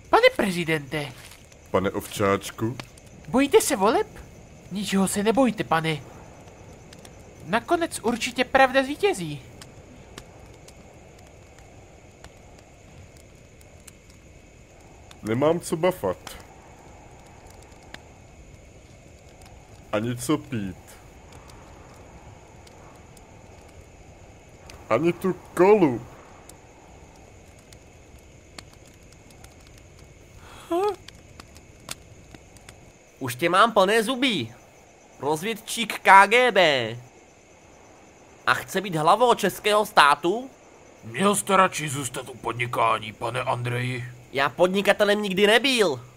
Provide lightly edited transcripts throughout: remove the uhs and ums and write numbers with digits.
Pane prezidente. Pane Ovčáčku? Bojíte se voleb? Ničeho se nebojte, pane. Nakonec určitě pravda zvítězí. Nemám co bafat. Ani co pít. Ani tu kolu. Už tě mám plné zuby. Rozvědčík KGB. A chce být hlavou českého státu? Měl jste radši zůstat u podnikání, pane Andreji. Já podnikatelem nikdy nebyl.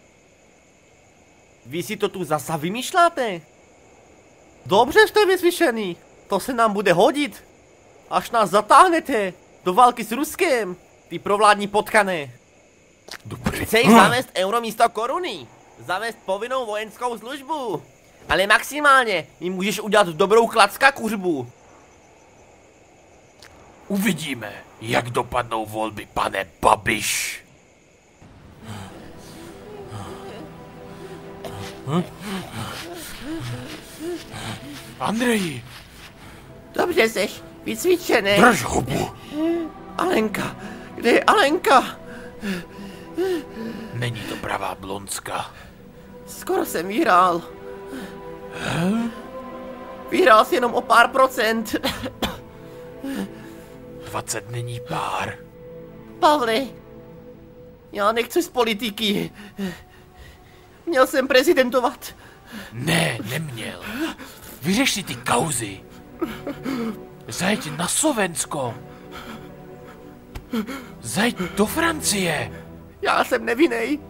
Vy si to tu zasa vymýšláte? Dobře jste vyslyšený. To se nám bude hodit. Až nás zatáhnete do války s Ruskem. Ty provládní potkané. Dobře. Chceš zavést euro místo koruny. Zavést povinnou vojenskou službu. Ale maximálně jim můžeš udělat dobrou klacka-kuřbu. Uvidíme, jak dopadnou volby, pane Babiš. Andreji, Dobře seš vycvičený. drž hubu. Alenka, kde je Alenka? Není to pravá blondská. Skoro jsem vyhrál. Vyhrál jsi jenom o pár procent. 20 není pár. Pavle, já nechci z politiky. Měl jsem prezidentovat. Ne, neměl. Vyřeš si ty kauzy. Zajeď na Slovensko. Zajeď do Francie. Já jsem nevinnej.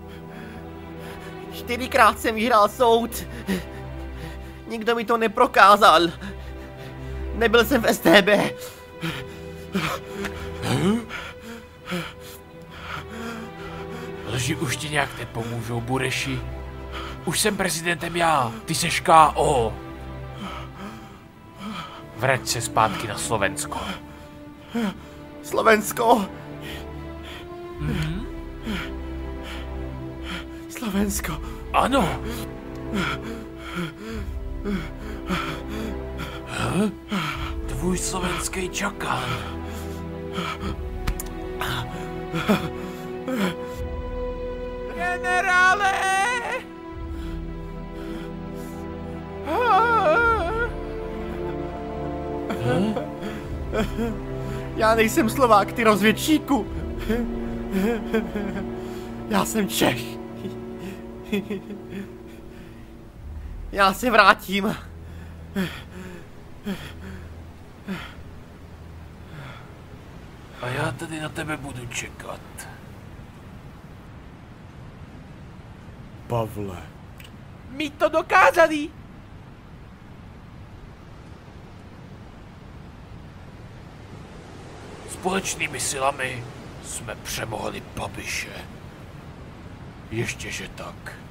4krát jsem vyhrál soud. Nikdo mi to neprokázal. Nebyl jsem v STB. Lži už ti nějak nepomůžou, Bureši. Už jsem prezidentem já, ty seš KO. Vrať se zpátky na Slovensko. Slovensko. Slovensko. Ano. Tvůj slovenský čakán. Generále! Já nejsem Slovák, ty rozvědčíku. Já jsem Čech. Já se vrátím. A já tady na tebe budu čekat. Pavle. My to dokázali! Společnými silami jsme přemohli Babiše. Ještě že tak.